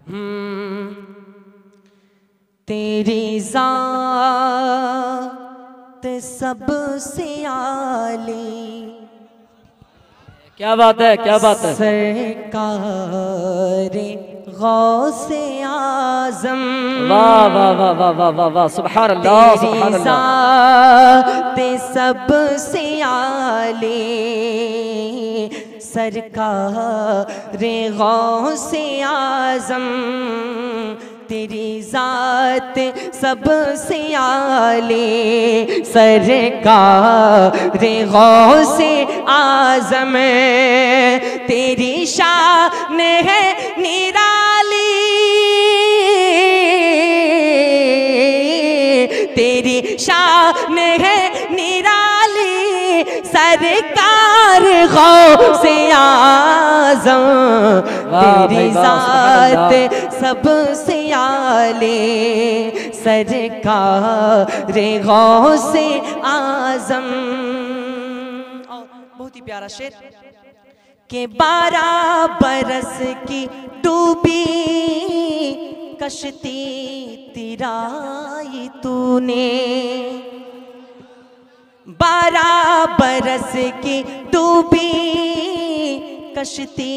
तेरी ज़ात सबसे आली, क्या बात है, क्या बात है। सरकारे गौसे आज़म, वाह वाह वाह वाह वाह वाह वाह, सुभान अल्लाह सुभान अल्लाह। तेरी सबसे आली, सरकारे गौसे आज़म, तेरी ज़ात सबसे आली, सरकारे गौसे आज़म, तेरी शान है निराली, तेरी शान है निराली, सरकार गौसे आज़म, तेरी ज़ात सबसे आली, सरकार गौसे आज़म। बहुत ही प्यारा शेर के 12 बरस की डूबी कश्ती तिराई तूने, 12 बरस की डूबी कश्ती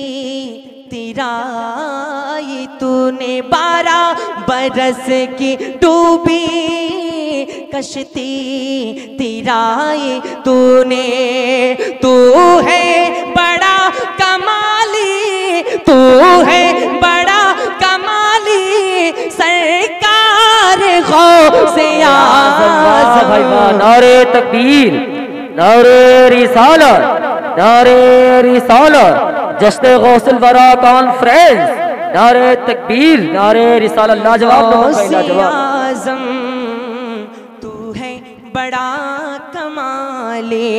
तिराई तूने, 12 बरस की डूबी कश्ती तिराई तूने, तू है बड़ा कमाली, तू है बड़ा कमाली, सरकार गौसे आज़म। नारे तकबीर, नारे रिसालत, नारे रिसालत, जश्न गौसुल वरा कॉन्फ्रेंस, नारे तकबीर, नारे रिसालत, लाजवाब आज़म, तू है बड़ा कमाले,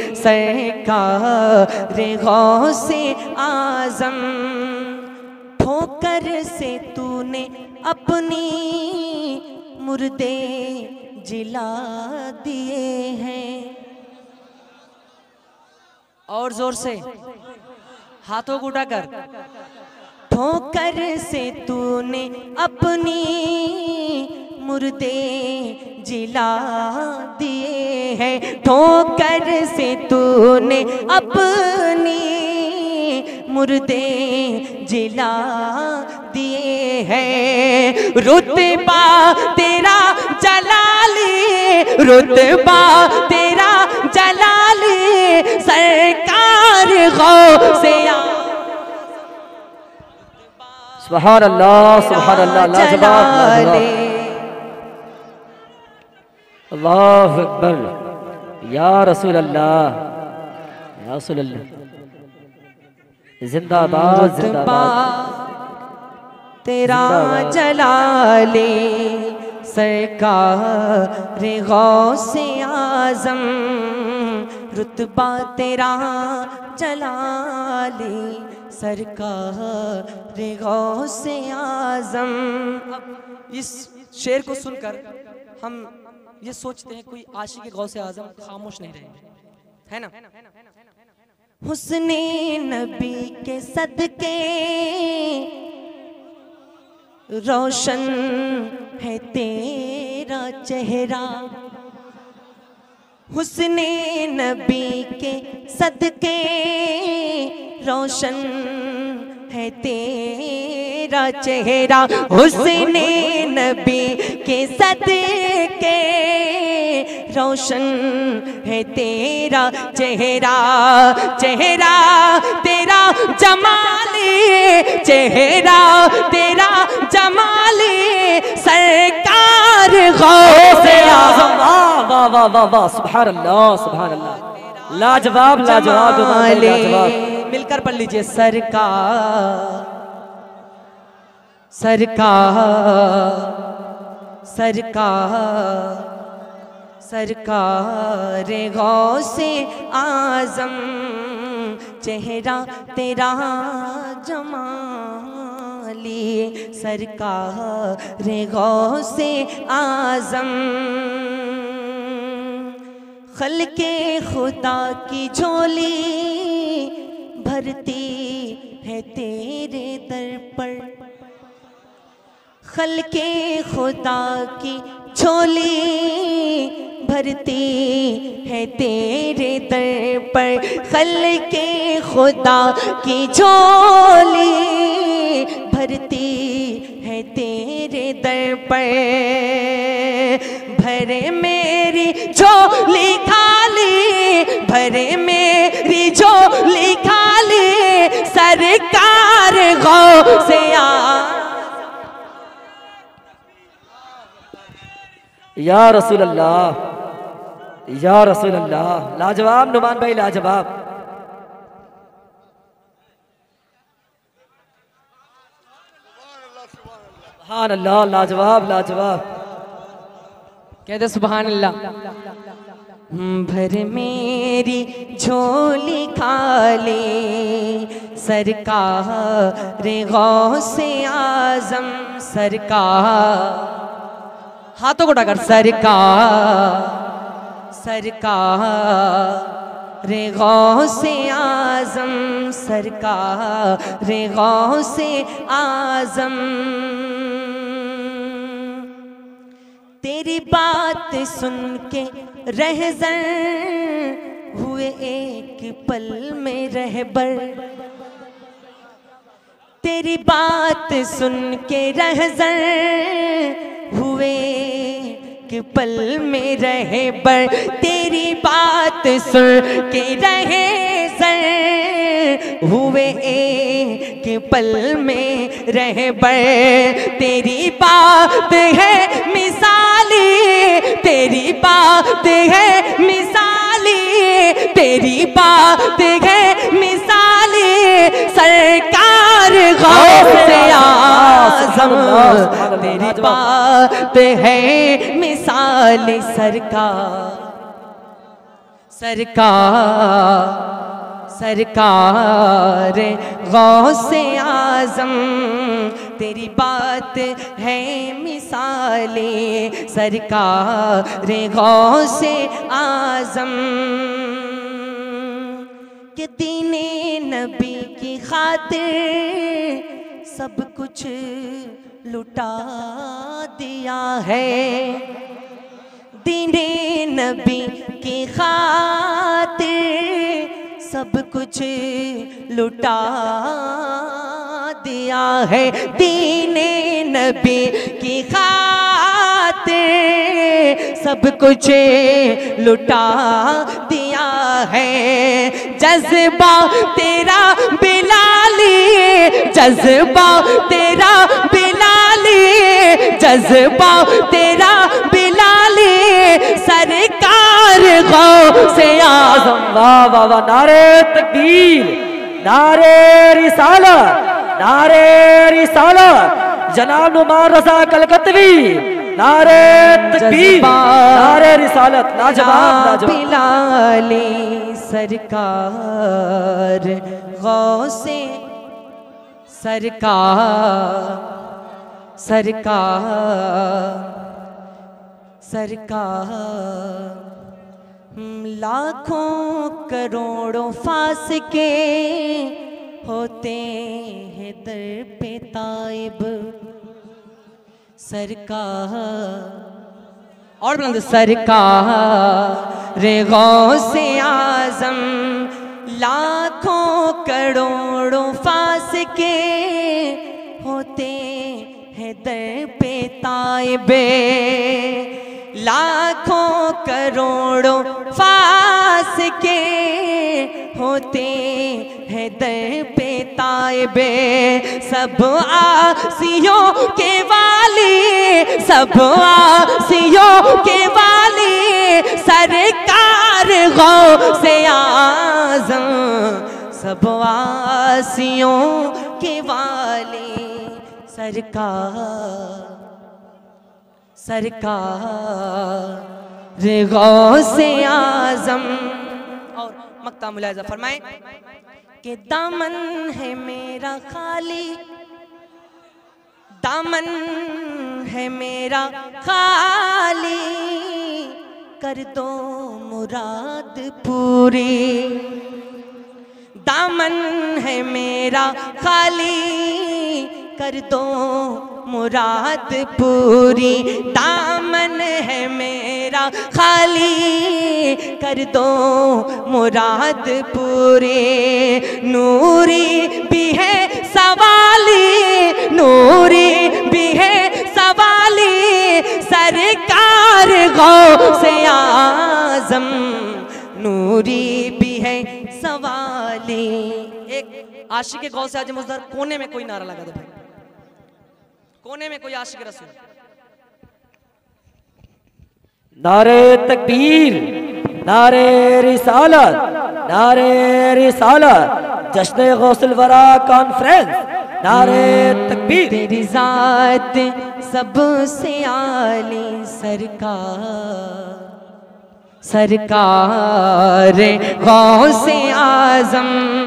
सरकार गौसे आज़म, ठोकर से तूने अपनी मुर्दे जिला दिए हैं, और जोर से हाथों को उठाकर, ठोकर से तूने अपनी मुर्दे जिला दिए हैं, ठोकर से तूने अपनी मुर्दे जिला दिए हैं, रुतबा तेरा जलाली, रुतबा तेरा जलाली, सरकार गौसे सुभान अल्लाह सुभान अल्लाह, लाजवाब लाजवाब। अल्लाहु अकबर, या रसूल अल्लाह, या रसूल अल्लाह, जिंदाबाद जिंदाबाद। तेरा जलाले, सरकार गौसे आज़म, रुतबा तेरा जलाले, सरकार गौसे आज़म। अब इस शेर को सुनकर हम ये सोचते हैं कोई आशिक़ गौसे आज़म खामोश नहीं रहेंगे, है ना। हुस्ने नबी के सदके रोशन है तेरा चेहरा, हुस्ने नबी के सदके रोशन है तेरा चेहरा, हुस्ने नबी के सदके रोशन है तेरा चेहरा, चेहरा तेरा जमाली, चेहरा तेरा जमाली, सरकार गौसे आज़म। वाह वाह वाह वाह वाह, सुभान अल्लाह सुभान अल्लाह, लाजवाब लाजवाब लाजवाब। मिलकर पढ़ लीजिए, सरकार सरकार सरकार सरकार गौसे आज़म, चेहरा तेरा जमाली, सरकार गौसे आज़म। खल्के खुदा की झोली भरती है तेरे दर पर, खल्के खुदा की झोली भरती है तेरे दर पर, खल्के खुदा की झोली भरती है तेरे दर पर। भरे मेरी झोली खाली, भरे मेरी झोली खाली, सरकार गौसे या रसूल अल्लाह, या रसूल अल्लाह। लाजवाब नुमान भाई, लाजवाब। सुभान अल्लाह, लाजवाब लाजवाब। कहते सुभान अल्लाह। भर मेरी झोली खाली, सरकार गौसे आजम, सरकार, हाथों को उठाकर, सरकार गौसे आजम, सरकार गौसे आजम। तेरी बात सुन के रहज़न हुए एक पल में रहबर, तेरी बात सुन के रहज़न हुए कि पल में रहे बर, तेरी बात सुन के रहे सर हुए एक पल में रहे बर। तेरी बात है मिसाली, तेरी बात है मिसाली, तेरी बात है मिसाली, सरकार गौसे आज़म, तेरी बात है मिसाल, सरकार, सरकार, सरकार गौसे आज़म, तेरी बात है मिसाले, सरकार गौसे आज़म। के दीने नबी की खातिर सब कुछ लुटा दिया है, दीने नबी की खातिर सब कुछ लुटा दिया है, दीने नबी की खातिर सब कुछ लुटा दिया है। जज्बा तेरा बिलाली, जज्बा तेरा बिलाली, जज्बा तेरा बिलाली, सरकार गौसे आज़म। वाह वाह वाह, नारे तकबीर, नारे रिसालत, नारे रिसालत, जनाब नुमान रज़ा कलकत्वी, नारे तकबीर, नारे रिसालत, लाजवाब। बिलाली सरकार गौसे, सरकार, सरकार, सरकार। लाखों करोड़ों फासिके होते हैं दर पे ताइब, सरकार, और बुलंद, सरकार गौसे आज़म। लाखों करोड़ों फासिके होते हैं दर पे ताइबे, लाखों करोड़ों फासिके होते हैं दर पे ताइबे। सब आसियों के वाली, सब आसियों के वाली, सरकार गौसे आज़म, सब आसियों के वाली, सरकार, सरकार गौसे आज़म। और मक्ता मुलाहिज़ा फरमाए कि दामन है मेरा खाली, दामन है मेरा खाली, कर दो मुराद पूरी। दामन है मेरा खाली, कर दो मुराद पूरी, दामन है मेरा खाली कर दो मुराद पूरी। नूरी भी है सवाली, नूरी भी है सवाली, सरकार गौसे आज़म नूरी भी है सवाली। एक आशिक के गौसे आज़म उस कोने में कोई नारा लगा दे भाई, कोने में कोई आशिक रसूल। नारे तकबीर, नारे रिसालत, नारे रिसालत, जश्न गौसुल वरा कॉन्फ्रेंस, नारे तकबीर। तेरी जात सबसे आली सरकार, सरकार गौसे आज़म